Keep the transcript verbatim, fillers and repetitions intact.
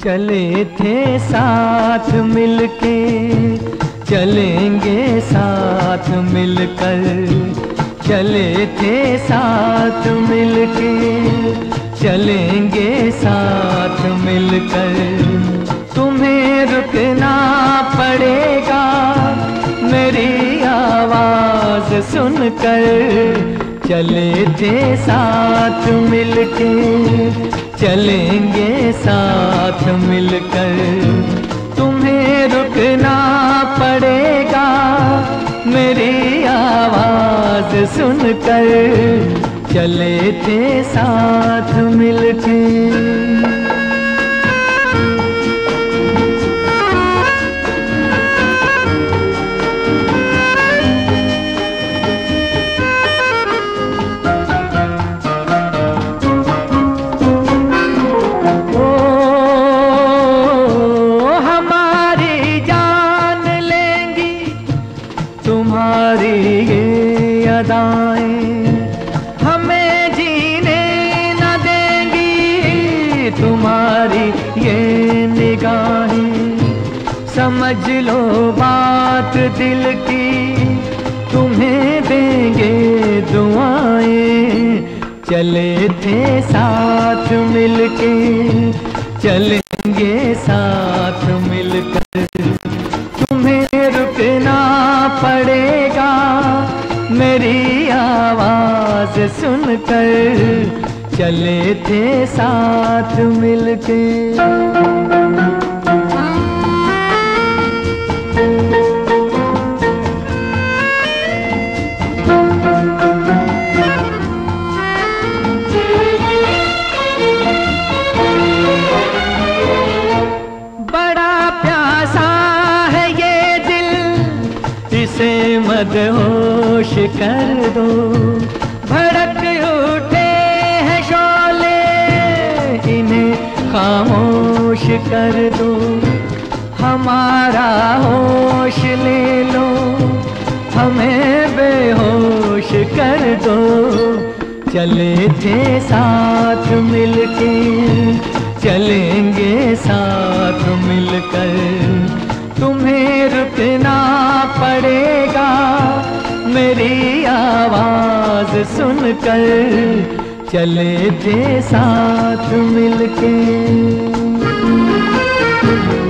चले थे साथ मिलके, चलेंगे साथ मिलकर। चले थे साथ मिलके, चलेंगे साथ मिलकर। तुम्हें रुकना पड़ेगा मेरी आवाज़ सुनकर। चले थे साथ मिलके, चलेंगे साथ मिलकर। तुम्हें रुकना पड़ेगा मेरी आवाज़ सुनकर। चले थे साथ मिलके। तुम्हारी ये अदाएं हमें जीने न देंगी, तुम्हारी ये निगाहें समझ लो बात दिल की। तुम्हें देंगे दुआएं। चले थे साथ मिलके, चलेंगे साथ मिलकर। तुम्हें रुकना पड़ेगा मेरी आवाज़ सुनकर। चले थे साथ मिलके। इसे मदहोश कर दो, भड़क उठे हैं शोले, इन्हें खामोश कर दो। हमारा होश ले लो, हमें बेहोश कर दो। चले थे साथ मिलके, चलेंगे साथ मिलकर। तुम्हें रुकना पड़ेगा मेरी आवाज़ सुनकर। चले थे साथ मिलके।